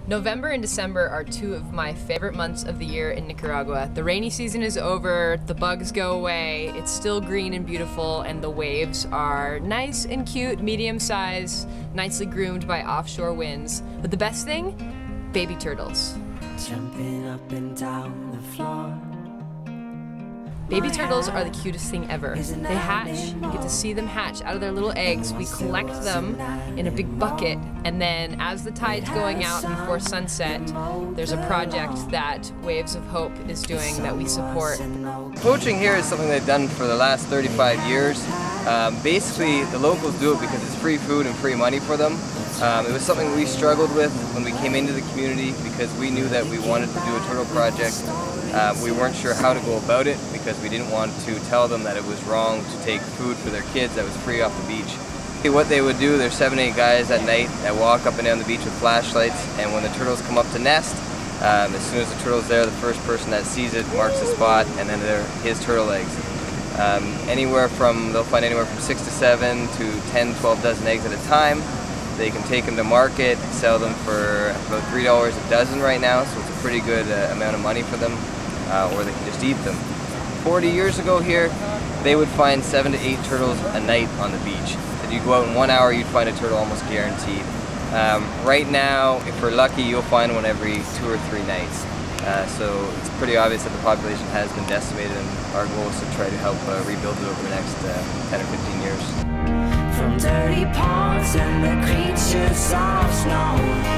November and December are two of my favorite months of the year in Nicaragua. The rainy season is over, the bugs go away, it's still green and beautiful, and the waves are nice and cute, medium size, nicely groomed by offshore winds. But the best thing? Baby turtles. Jumping up and down the floor. Baby turtles are the cutest thing ever. They hatch, you get to see them hatch out of their little eggs. We collect them in a big bucket, and then as the tide's going out before sunset, there's a project that Waves of Hope is doing that we support. Poaching here is something they've done for the last 35 years. Basically, the locals do it because it's free food and free money for them. It was something we struggled with when we came into the community because we knew that we wanted to do a turtle project. We weren't sure how to go about it because we didn't want to tell them that it was wrong to take food for their kids that was free off the beach. What they would do, there's 7 or 8 guys at night that walk up and down the beach with flashlights, and when the turtles come up to nest, as soon as the turtle's there, the first person that sees it marks the spot, and then they're his turtle eggs. They'll find anywhere from 6 to 7 to 10, 12 dozen eggs at a time. They can take them to market, sell them for about $3 a dozen right now, so it's a pretty good amount of money for them, or they can just eat them. 40 years ago here, they would find 7 to 8 turtles a night on the beach. If you go out in 1 hour, you'd find a turtle almost guaranteed. Right now, if we're lucky, you'll find one every 2 or 3 nights. So it's pretty obvious that the population has been decimated, and our goal is to try to help rebuild it over the next 10 or 15 years. From dirty ponds and the creatures of snow.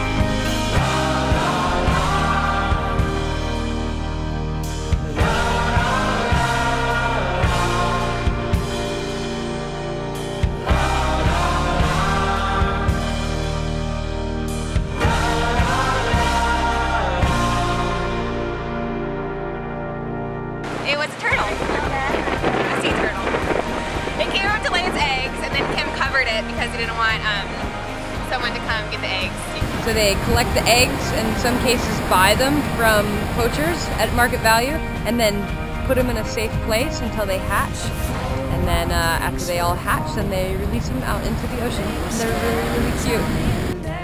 It was a turtle, a sea turtle. It came up to lay its eggs, and then Kim covered it because he didn't want someone to come get the eggs. So they collect the eggs, and in some cases buy them from poachers at market value, and then put them in a safe place until they hatch. And then after they all hatch, then they release them out into the ocean. And they're really, really cute.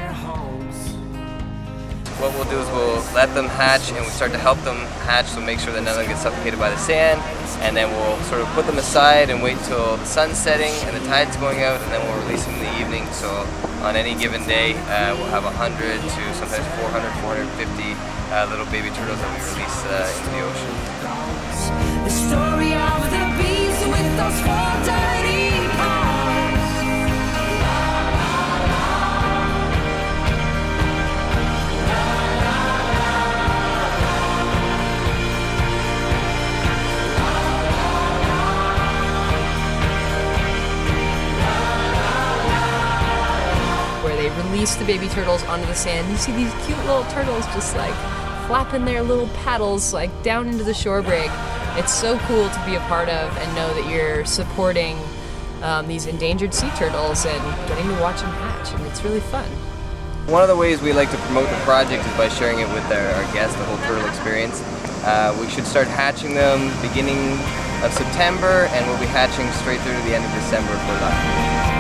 What we'll do is we'll let them hatch, and we start to help them hatch, so make sure that none of them get suffocated by the sand, and then we'll sort of put them aside and wait till the sun's setting and the tide's going out, and then we'll release them in the evening. So on any given day, we'll have 100 to sometimes 400, 450 little baby turtles that we release into the ocean. The story of the beast with those 4 dirty paws. They release the baby turtles onto the sand. You see these cute little turtles just like flapping their little paddles like down into the shore break. It's so cool to be a part of and know that you're supporting these endangered sea turtles and getting to watch them hatch, and it's really fun. One of the ways we like to promote the project is by sharing it with our guests, the whole turtle experience. We should start hatching them beginning of September, and we'll be hatching straight through to the end of December if we're lucky.